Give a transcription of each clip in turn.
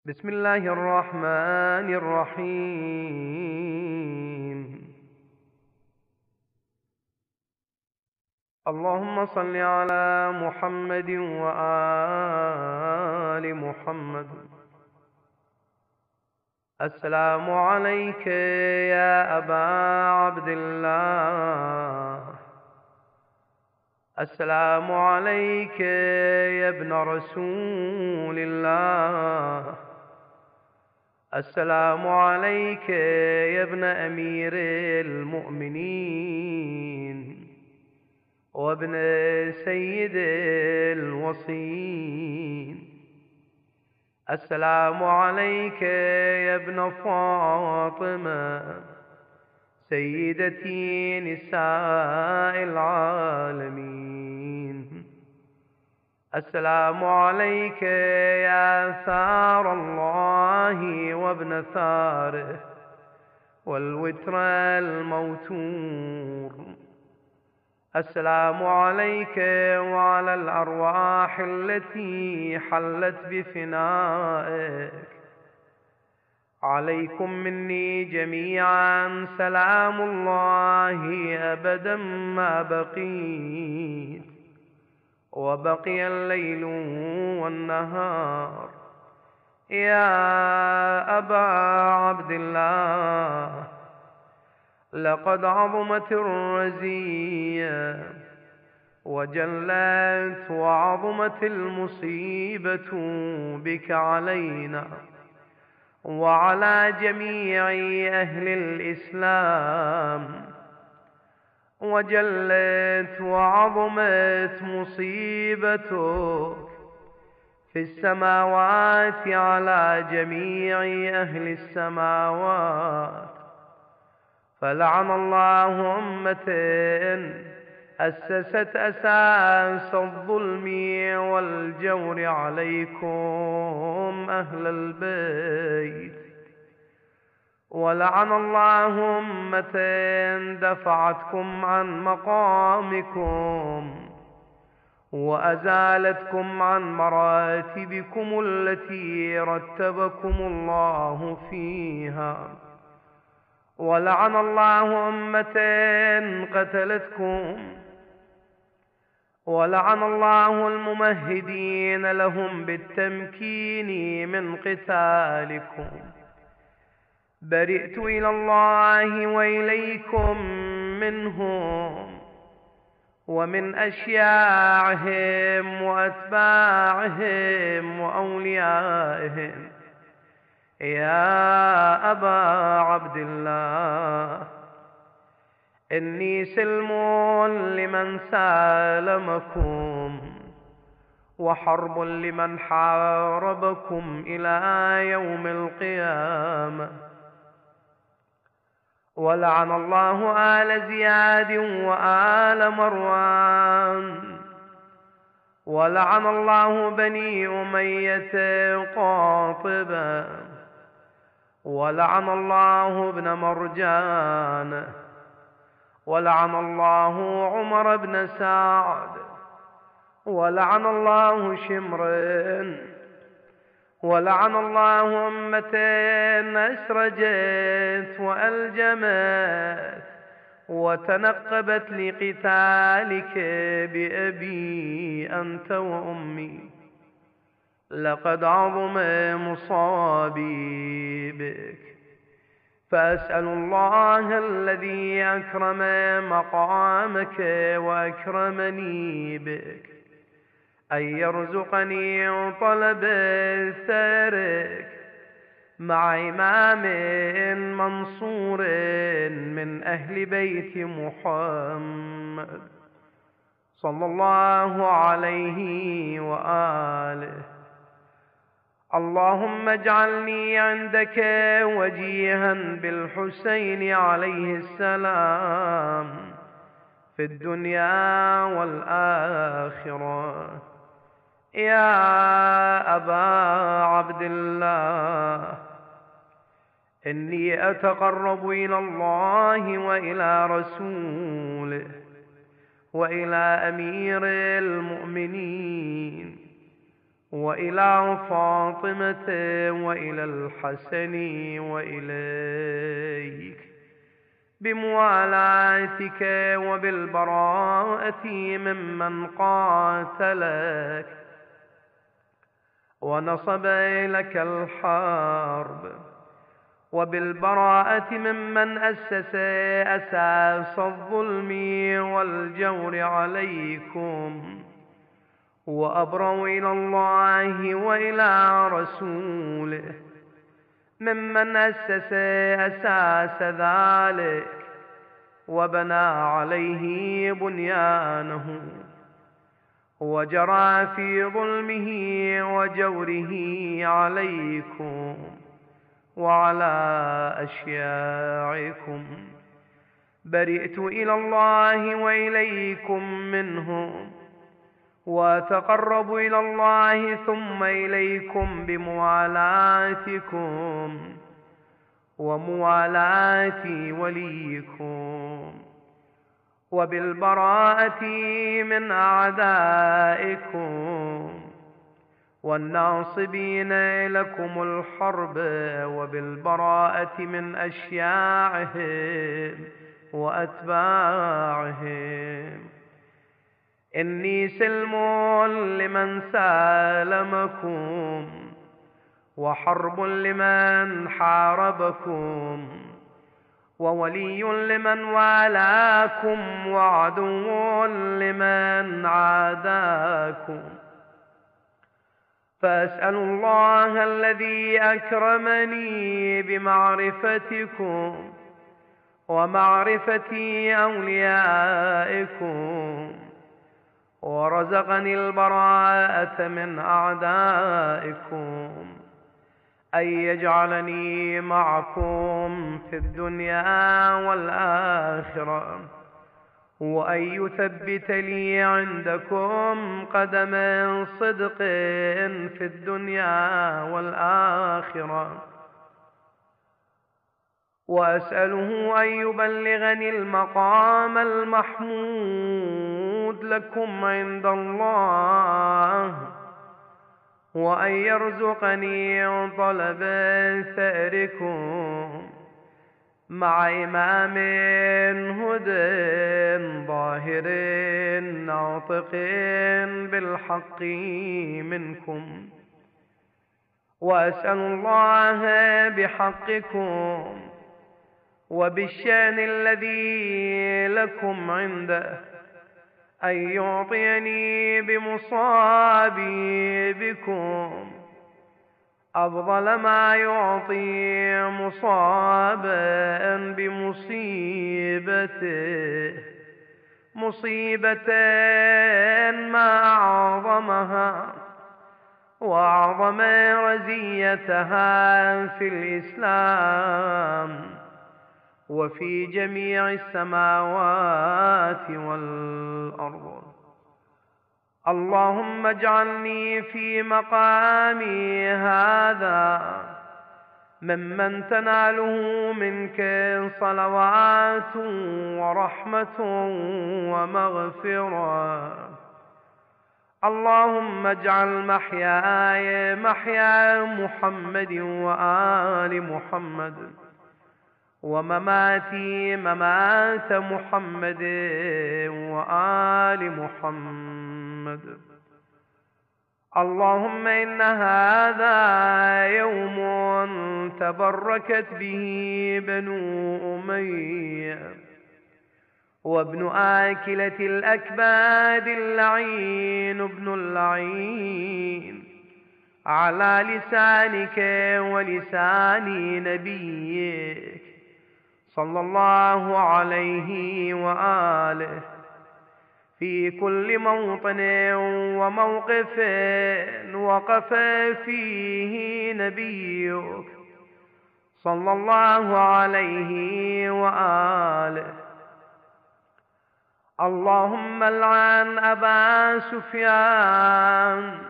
بسم الله الرحمن الرحيم. اللهم صل على محمد وآل محمد. السلام عليك يا أبا عبد الله، السلام عليك يا ابن رسول الله، السلام عليك يا ابن أمير المؤمنين وابن سيد الوصيين. السلام عليك يا ابن فاطمة سيدتي نساء العالمين. السلام عليك يا ثار الله وابن ثاره والوتر الموتور. السلام عليك وعلى الأرواح التي حلت بفنائك. عليكم مني جميعا سلام الله أبدا ما بقيت وبقي الليل والنهار. يا أبا عبد الله، لقد عظمت الرزية وجلت وعظمت المصيبة بك علينا وعلى جميع أهل الإسلام، وجلت وعظمت مصيبتك في السماوات على جميع أهل السماوات. فلعن الله أمة أسست أساس الظلم والجور عليكم أهل البيت، ولعن الله أمة دفعتكم عن مقامكم وأزالتكم عن مراتبكم التي رتبكم الله فيها، ولعن الله أمة قتلتكم، ولعن الله الممهدين لهم بالتمكين من قتالكم. برئت إلى الله وإليكم منهم ومن أشياعهم وأتباعهم وأوليائهم. يا أبا عبد الله، إني سلم لمن سالمكم وحرب لمن حاربكم إلى يوم القيامة. ولعن الله آل زياد وآل مروان، ولعن الله بني أمية قاطبة، ولعن الله ابن مرجان، ولعن الله عمر بن سعد، ولعن الله شمر، ولعن الله أمة أسرجت وألجمت وتنقبت لقتالك بأبي أنت وأمي. لقد عظم مصابي بك، فأسأل الله الذي أكرم مقامك وأكرمني بك أن يرزقني طلب ثارك مع إمام منصور من أهل بيت محمد صلى الله عليه وآله. اللهم اجعلني عندك وجيها بالحسين عليه السلام في الدنيا والآخرة. يا أبا عبد الله، إني أتقرب إلى الله وإلى رسوله وإلى أمير المؤمنين وإلى فاطمة وإلى الحسن وإليك بموالاتك وبالبراءة ممن قاتلك ونصب لك الحرب، وبالبراءة ممن أسس أساس الظلم والجور عليكم، وأبروا إلى الله وإلى رسوله ممن أسس أساس ذلك وبنى عليه بنيانه، وجرى في ظلمه وجوره عليكم وعلى أشياعكم. برئت إلى الله وإليكم منهم، وأتقرب إلى الله ثم إليكم بموالاتكم وموالاة وليكم، وبالبراءة من أعدائكم والناصبين لكم الحرب، وبالبراءة من أشياعهم وأتباعهم. إني سلم لمن سالمكم، وحرب لمن حاربكم، وولي لمن والاكم، وعدو لمن عاداكم. فأسأل الله الذي أكرمني بمعرفتكم ومعرفة أوليائكم، ورزقني البراءة من أعدائكم، أن يجعلني معكم في الدنيا والآخرة، وأن يثبت لي عندكم قدم صدق في الدنيا والآخرة، وأسأله أن يبلغني المقام المحمود لكم عند الله، وأن يرزقني طلب ثأركم مع إمام هدى ظاهر ناطق بالحق منكم. وأسأل الله بحقكم وبالشأن الذي لكم عنده أن يعطيني بمصابي بكم أفضل ما يعطي مصابا بمصيبته، مصيبة ما أعظمها وأعظم رزيتها في الإسلام وفي جميع السماوات والأرض. اللهم اجعلني في مقامي هذا ممن تناله منك صلوات ورحمة ومغفرة. اللهم اجعل محياي محيا محمد وآل محمد، ومماتي ممات محمد وآل محمد. اللهم إن هذا يوم تبركت به بنو أمية، وابن آكلة الأكباد اللعين ابن اللعين، على لسانك ولسان نبيك صلى الله عليه وآله، في كل موطن وموقف وقف فيه نبيك صلى الله عليه وآله. اللهم العن أبا سفيان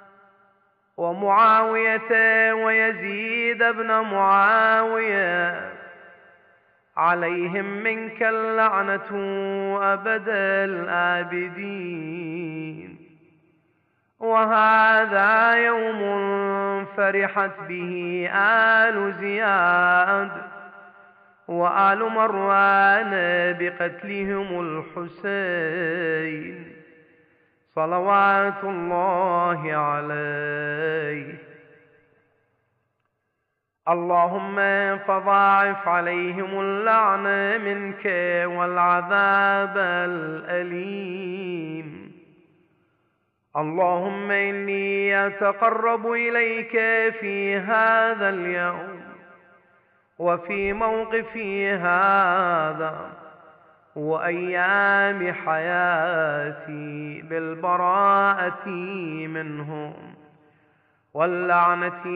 ومعاوية ويزيد بن معاوية، عليهم منك اللعنة أبد الآبدين. وهذا يوم فرحت به آل زياد وآل مروان بقتلهم الحسين صلوات الله عليه. اللهم فضاعف عليهم اللعن منك والعذاب الأليم. اللهم إني أتقرب إليك في هذا اليوم وفي موقفي هذا وأيام حياتي بالبراءة منهم واللعنة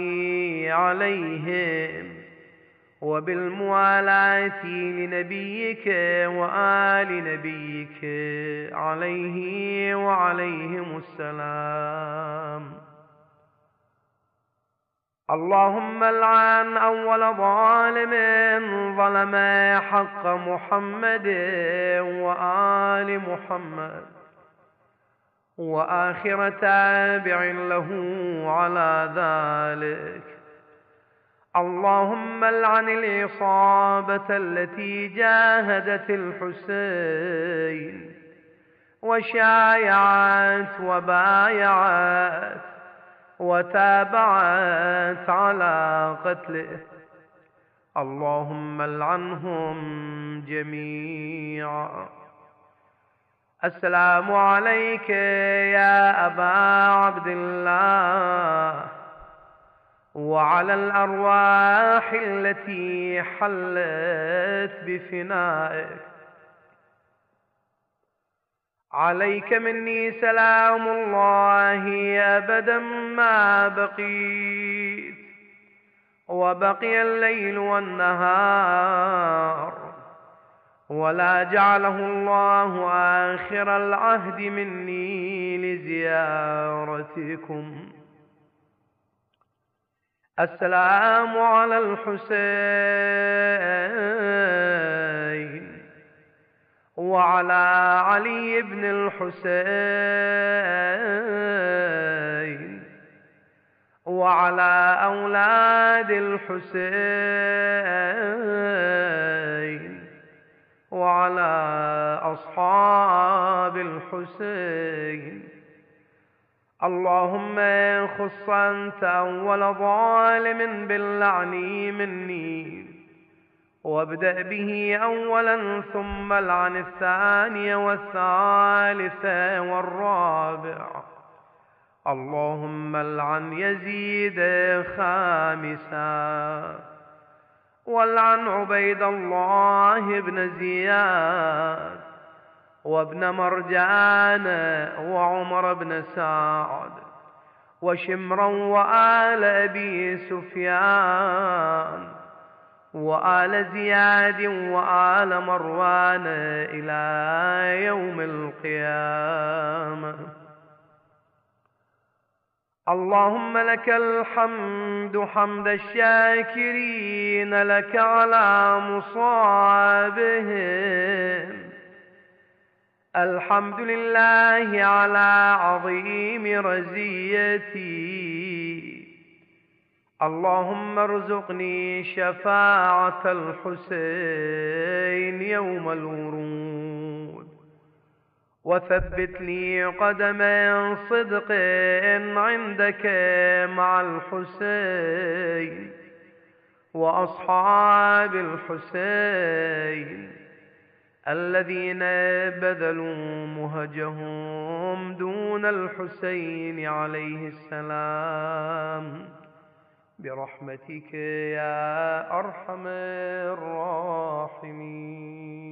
عليهم وبالموالاة لنبيك وآل نبيك عليه وعليهم السلام. اللهم العن أول ظالم ظلم حق محمد وآل محمد وآخر تابع له على ذلك. اللهم العن العصابة التي جاهدت الحسين وشايعت وبايعت وتابعت على قتله. اللهم العنهم جميعا. السلام عليك يا أبا عبد الله وعلى الأرواح التي حلت بفنائك. عليك مني سلام الله أبدا ما بقيت وبقي الليل والنهار، ولا جعله الله آخر العهد مني لزيارتكم. السلام على الحسين وعلى علي بن الحسين وعلى أولاد الحسين وعلى أصحاب الحسين. اللهم خص أنت أول ظالم باللعن مني، وابدأ به أولا ثم العن الثاني والثالث والرابع. اللهم العن يزيد خامسا، والعن عبيد الله بن زياد وابن مرجان وعمر بن سعد وشمرا وآل أبي سفيان وآل زياد وآل مروان إلى يوم القيامة. اللهم لك الحمد حمد الشاكرين لك على مصابهم. الحمد لله على عظيم رزيتي. اللهم ارزقني شفاعة الحسين يوم الورود، وثبت لي قدم صدق عندك مع الحسين وأصحاب الحسين الذين بذلوا مهجهم دون الحسين عليه السلام، برحمتك يا أرحم الراحمين.